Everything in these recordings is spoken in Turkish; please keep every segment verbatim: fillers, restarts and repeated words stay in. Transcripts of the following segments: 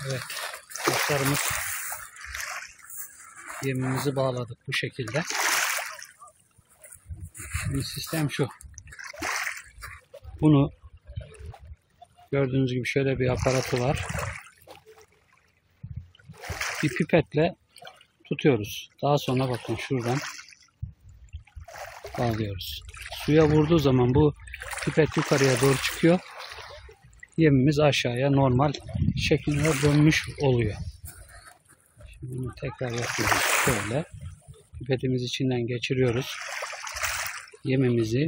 Evet, kuşlarımız yemimizi bağladık bu şekilde. Şimdi sistem şu. Bunu gördüğünüz gibi şöyle bir aparatı var. Bir pipetle tutuyoruz. Daha sonra bakın şuradan bağlıyoruz. Suya vurduğu zaman bu pipet yukarıya doğru çıkıyor. Yemimiz aşağıya normal şekilde dönmüş oluyor. Şimdi bunu tekrar yapıyoruz. Şöyle pipetimiz içinden geçiriyoruz. Yemimizi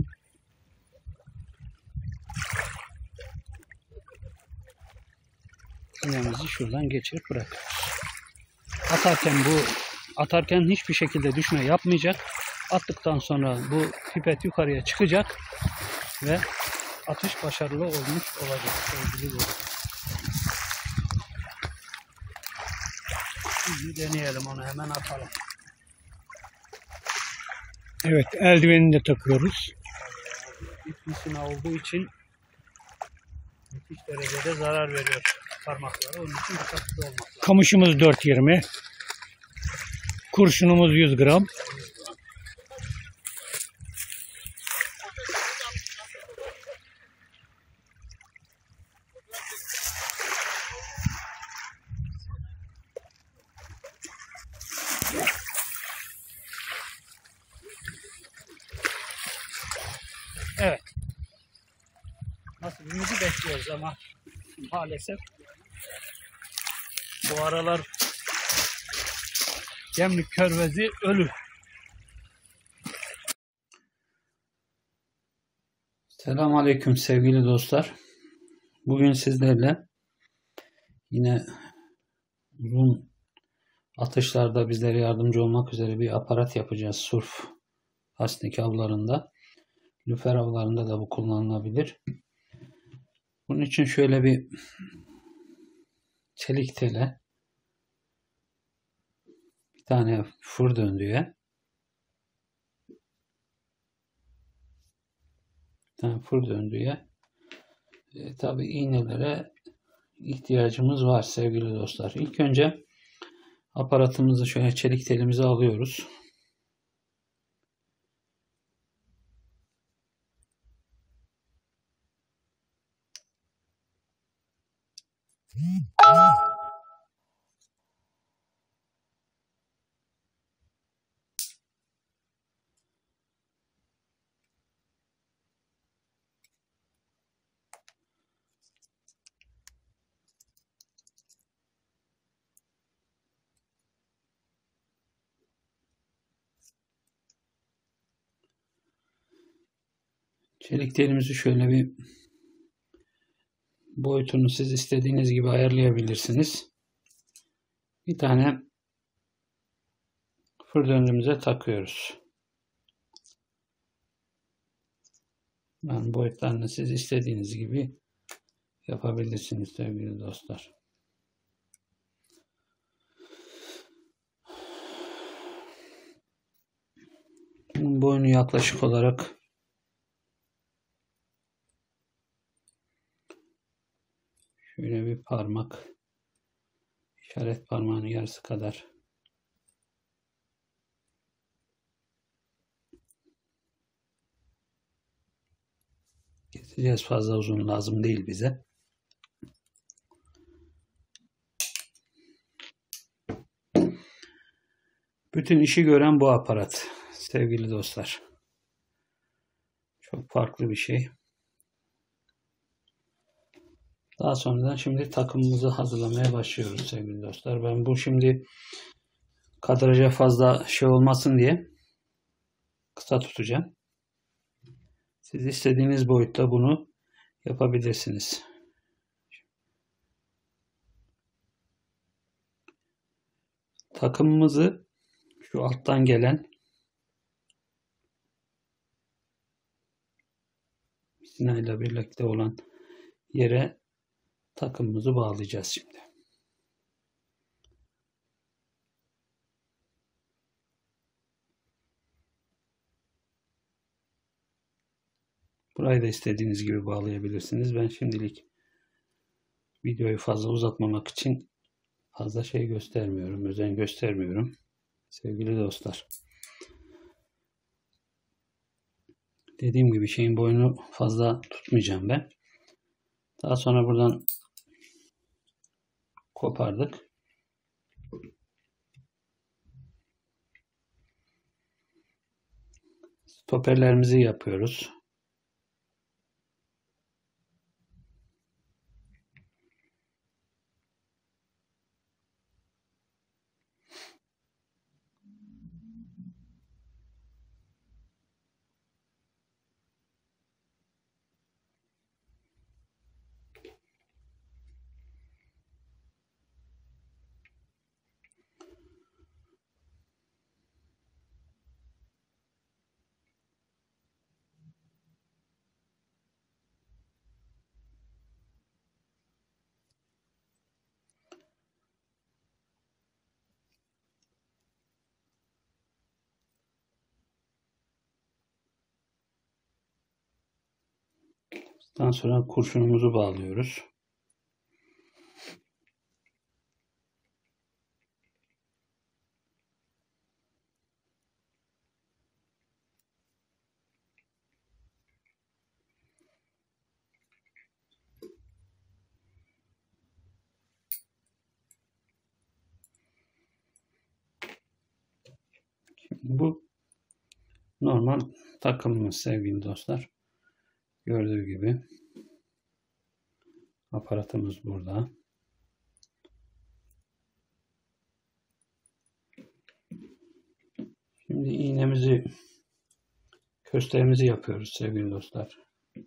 yemimizi şuradan geçirip bırakıyoruz. Atarken bu atarken hiçbir şekilde düşme yapmayacak. Attıktan sonra bu pipet yukarıya çıkacak ve atış başarılı olmuş olacak. Sevgili dostlar. Şimdi deneyelim, onu hemen atalım. Evet, eldivenini de takıyoruz. İp misina olduğu için müthiş derecede zarar veriyor parmaklara. Onun için dikkatli olmak lazım. Kamışımız dört yirmi. Kurşunumuz yüz gram. Evet. Nasibimizi bekliyoruz ama maalesef bu aralar Gemlik Körfezi ölü. Selamünaleyküm sevgili dostlar. Bugün sizlerle yine uzun atışlarda bizlere yardımcı olmak üzere bir aparat yapacağız. Surf hasnik avlarında. Lüfer avlarında da bu kullanılabilir. Bunun için şöyle bir çelik tele, bir tane fır döndüğe, bir tane fır döndüğe, e, tabi iğnelere ihtiyacımız var sevgili dostlar. İlk önce aparatımızı şöyle çelik telimizi alıyoruz. Çelik telimizi şöyle bir boyutunu siz istediğiniz gibi ayarlayabilirsiniz. Bir tane fır döndüğümüze takıyoruz. Yani boyutlarını siz istediğiniz gibi yapabilirsiniz sevgili dostlar. Bunun boyunu yaklaşık olarak şöyle bir parmak, işaret parmağının yarısı kadar keseceğiz. Fazla uzun lazım değil bize. Bütün işi gören bu aparat sevgili dostlar. Çok farklı bir şey. Daha sonradan şimdi takımımızı hazırlamaya başlıyoruz sevgili dostlar. Ben bu şimdi kadraja fazla şey olmasın diye kısa tutacağım. Siz istediğiniz boyutta bunu yapabilirsiniz. Takımımızı şu alttan gelen misinayla birlikte olan yere takımımızı bağlayacağız şimdi. Burayı da istediğiniz gibi bağlayabilirsiniz. Ben şimdilik videoyu fazla uzatmamak için fazla şey göstermiyorum, özen göstermiyorum sevgili dostlar. Dediğim gibi şeyin boyunu fazla tutmayacağım ben. Daha sonra buradan kopardık. Stoperlerimizi yapıyoruz. Daha sonra kurşunumuzu bağlıyoruz. Şimdi bu normal takımımız sevgili dostlar. Gördüğü gibi aparatımız burada. Şimdi iğnemizi, kösteğimizi yapıyoruz sevgili dostlar.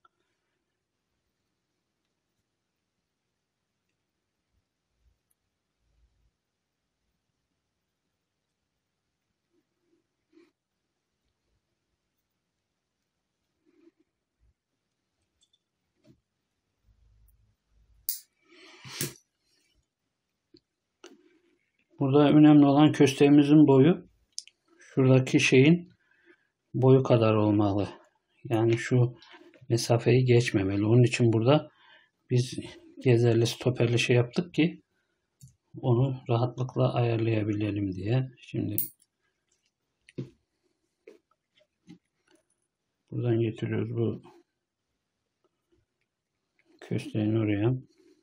Burada önemli olan kösteğimizin boyu şuradaki şeyin boyu kadar olmalı. Yani şu mesafeyi geçmemeli. Onun için burada biz gezerli stoperli şey yaptık ki onu rahatlıkla ayarlayabilelim diye. Şimdi buradan getiriyoruz bu kösteğin oraya.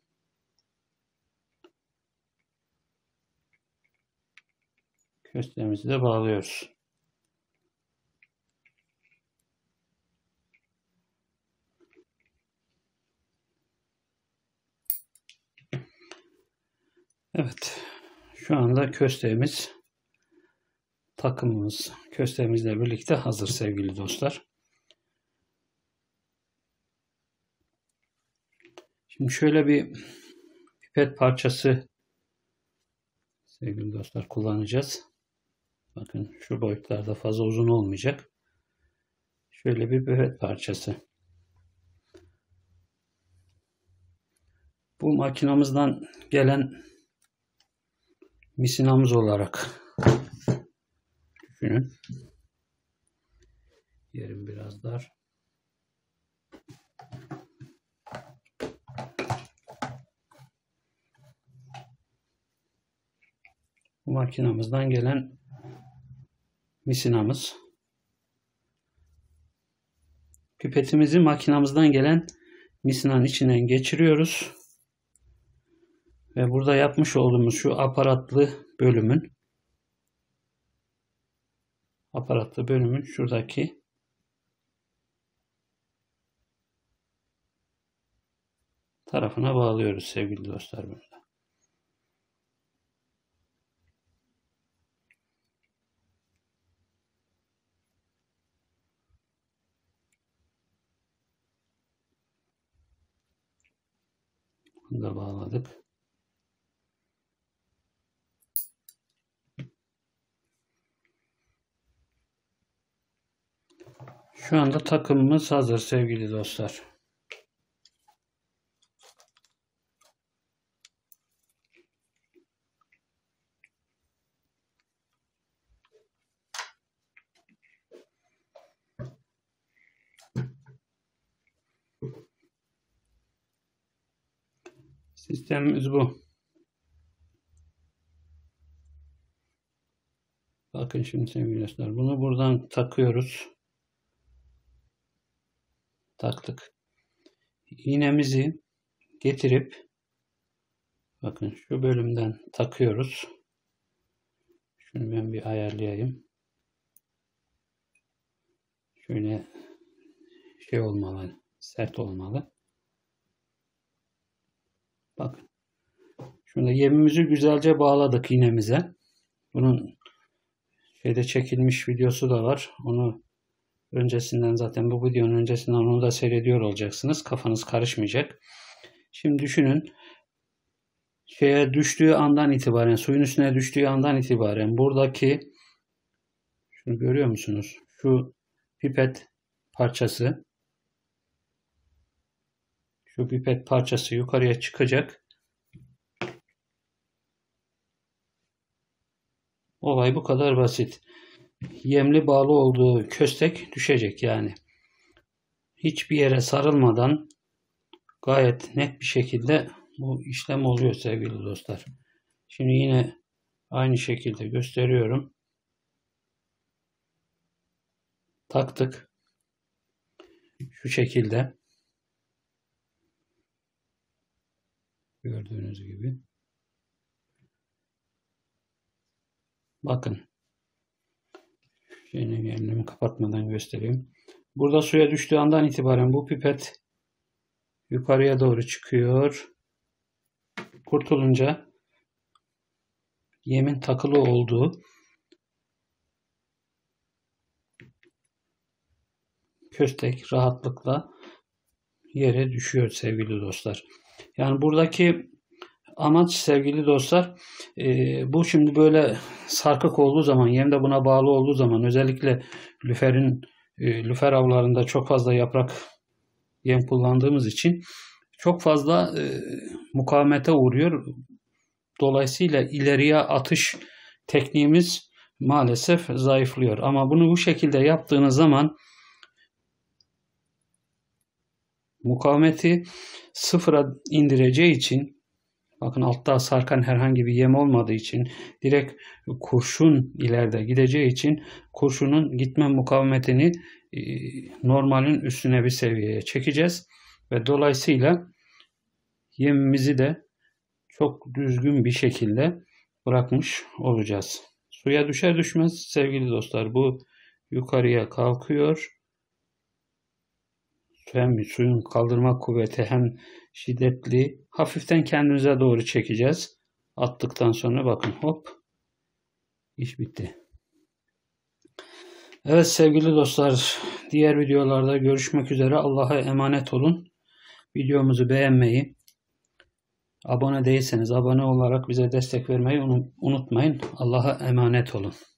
Kösteğimizi de bağlıyoruz. Evet. Şu anda kösteğimiz, takımımız kösteğimizle birlikte hazır sevgili dostlar. Şimdi şöyle bir pipet parçası sevgili dostlar kullanacağız. Bakın şu boyutlarda fazla uzun olmayacak. Şöyle bir pipet parçası. Bu makinamızdan gelen misinamız olarak düşünün. Yerim biraz dar. Bu makinamızdan gelen misinamız. Pipetimizi makinamızdan gelen misinanın içinden geçiriyoruz. Ve burada yapmış olduğumuz şu aparatlı bölümün aparatlı bölümün şuradaki tarafına bağlıyoruz sevgili dostlar burada. Bunu da bağladık. Şu anda takımımız hazır sevgili dostlar. Sistemimiz bu. Bakın şimdi sevgili dostlar, bunu buradan takıyoruz. Taktık. İğnemizi getirip bakın şu bölümden takıyoruz. Şunu ben bir ayarlayayım. Şöyle şey olmalı, sert olmalı. Bakın. Şurada yemimizi güzelce bağladık iğnemize. Bunun şeyde çekilmiş videosu da var. Onu öncesinden, zaten bu videonun öncesinden onu da seyrediyor olacaksınız. Kafanız karışmayacak. Şimdi düşünün. Şeye düştüğü andan itibaren, suyun üstüne düştüğü andan itibaren buradaki, şunu görüyor musunuz? Şu pipet parçası, şu pipet parçası yukarıya çıkacak. Olay bu kadar basit. Yemli bağlı olduğu köstek düşecek yani. Hiçbir yere sarılmadan gayet net bir şekilde bu işlem oluyor sevgili dostlar. Şimdi yine aynı şekilde gösteriyorum. Taktık. Şu şekilde. Gördüğünüz gibi. Bakın. Şöyle elimi kapatmadan göstereyim. Burada suya düştüğü andan itibaren bu pipet yukarıya doğru çıkıyor. Kurtulunca yemin takılı olduğu köstek rahatlıkla yere düşüyor sevgili dostlar. Yani buradaki amaç sevgili dostlar, e, bu şimdi böyle sarkık olduğu zaman, yem de buna bağlı olduğu zaman, özellikle lüferin e, lüfer avlarında çok fazla yaprak yem kullandığımız için çok fazla e, mukavemete uğruyor. Dolayısıyla ileriye atış tekniğimiz maalesef zayıflıyor. Ama bunu bu şekilde yaptığınız zaman mukavemeti sıfıra indireceği için, bakın altta sarkan herhangi bir yem olmadığı için, direkt kurşun ileride gideceği için kurşunun gitme mukavemetini e, normalin üstüne bir seviyeye çekeceğiz. Ve dolayısıyla yemimizi de çok düzgün bir şekilde bırakmış olacağız. Suya düşer düşmez sevgili dostlar bu yukarıya kalkıyor. Hem suyun kaldırma kuvveti hem şiddetli. Hafiften kendimize doğru çekeceğiz. Attıktan sonra bakın hop. İş bitti. Evet sevgili dostlar, diğer videolarda görüşmek üzere. Allah'a emanet olun. Videomuzu beğenmeyi, abone değilseniz abone olarak bize destek vermeyi unutmayın. Allah'a emanet olun.